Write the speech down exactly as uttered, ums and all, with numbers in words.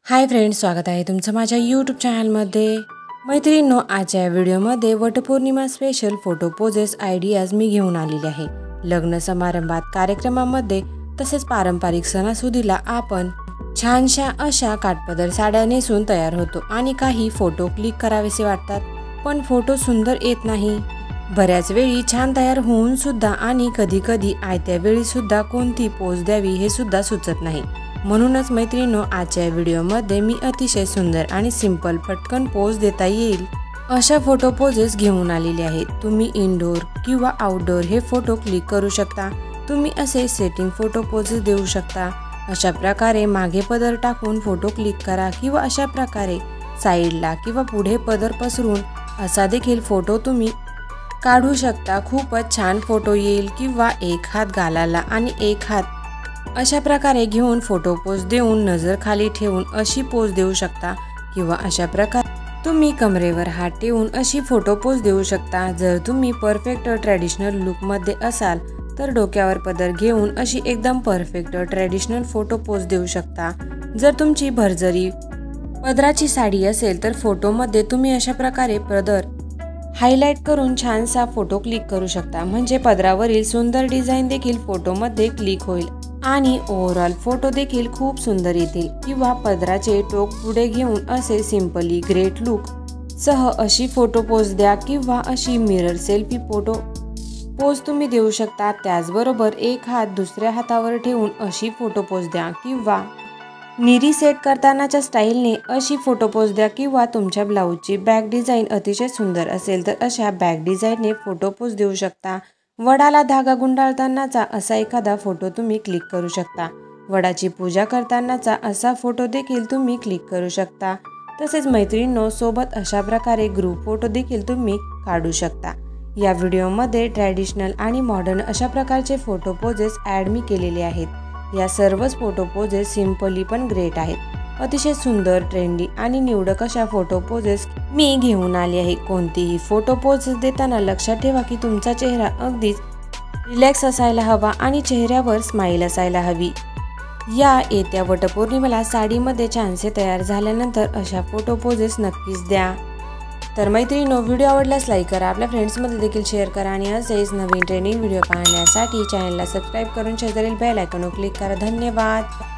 Hi friends, स्वागत आहे तुमचं माझ्या यूट्यूब चॅनलमध्ये। मैत्रिणींनो, आजच्या व्हिडिओमध्ये Vatpurnima special photo poses ideas मी घेऊन आलेले आहे। लग्न समारंभात, कार्यक्रमामध्ये तसेच पारंपरिक सणासुदीला आपण छानशा अशा काठपदर साड्या नेसून तयार होतो आणि काही फोटो क्लिक करावेसे वाटतात, पण फोटो सुंदर येत नाही। बऱ्याच वेळी छान तयार होऊन सुद्धा आणि कधी कधी आयत्या वेळी सुद्धा कोणती पोज द्यावी हे सुद्धा सुचत नाही। म्हणूनच मैत्रिणींनो, आजच्या व्हिडिओमध्ये मी अतिशय सुंदर आणि सिंपल पटकन पोज देता येईल अशा फोटो पोजेस घेऊन आलेले आहेत। तुम्ही इनडोर किंवा आउटडोर हे फोटो क्लिक करू शकता। तुम्ही असे सेटिंग फोटो पोजेस देऊ शकता। अशा प्रकारे मागे पदर टाकून फोटो क्लिक करा किंवा अशा प्रकारे साईडला किंवा पुढे पदर पसरून असा देखील फोटो तुम्ही काढू शकता। खूपच छान फोटो येईल। किंवा एक हात गालाला आणि एक हात अशा प्रकारे घेऊन फोटो पोज देऊन नजर खाली ठेवून अशी पोज देऊ शकता। किंवा अशा प्रकारे तुम्ही कमरेवर हात ठेवून अशी फोटो पोज देऊ शकता। जर तुम्ही परफेक्ट ट्रेडिशनल लुक मध्ये असाल तर डोक्यावर पदर घेऊन अशी एकदम परफेक्ट ट्रेडिशनल फोटो पोज देऊ शकता। जर तुमची भरजरी पदराची साडी असेल तर फोटो मध्ये तुम्ही अशा प्रकारे पदर हायलाइट करून छानसा फोटो क्लिक करू शकता, म्हणजे पदरावरील सुंदर डिझाइन देखील फोटो मध्ये क्लिक होईल आणि ओव्हरऑल फोटो देखील खूप सुंदर येतील। किंवा पदराचे टोक पुढे घेऊन असे सिंपली ग्रेट लुक सह अशी फोटो पोज द्या किंवा अशी मिरर सेल्फी फोटो पोज तुम्ही देऊ शकता। त्याचबरोबर एक हात दुसऱ्या हातावर ठेवून अशी फोटो पोज द्या किंवा निरी सेट करतानाच्या स्टाईलने अशी फोटो पोज द्या। किंवा तुमच्या ब्लाऊजची बॅक डिझाईन अतिशय सुंदर असेल तर अशा बॅक डिझाईनने फोटो पोज देऊ शकता। वडाला धागा गुंडाळतानाचा असा एखादा फोटो तुम्ही क्लिक करू शकता। वडाची पूजा करतानाचा असा फोटो देखील तुम्ही क्लिक करू शकता। तसेच मैत्रिणींनो, सोबत अशा प्रकारे ग्रुप फोटो देखील तुम्ही काढू शकता। या व्हिडिओमध्ये ट्रॅडिशनल आणि मॉडर्न अशा प्रकारचे फोटो पोजेस ॲड मी केलेले आहेत। या सर्वच फोटो पोजेस सिंपली पण ग्रेट आहेत। अतिशय सुंदर, ट्रेंडी आणि निवडक अशा फोटो पोजेस मी घेऊन आली आहे। कोणतीही फोटो पोजेस देताना लक्षात ठेवा की तुमचा चेहरा अगदीच रिलॅक्स असायला हवा आणि चेहऱ्यावर स्माइल असायला हवी। या येत्या वटपौर्णिमेला साडीमध्ये छानसे तयार झाल्यानंतर अशा फोटो पोजेस नक्कीच द्या। तर मैत्रिणींनो, व्हिडिओ आवडल्यास लाईक करा, आपल्या फ्रेंड्समध्ये देखील शेअर करा आणि असेच नवीन ट्रेंडिंग व्हिडिओ पाहण्यासाठी चॅनलला सबस्क्राईब करून शेजारील बेल आयकॉनवर क्लिक करा। धन्यवाद।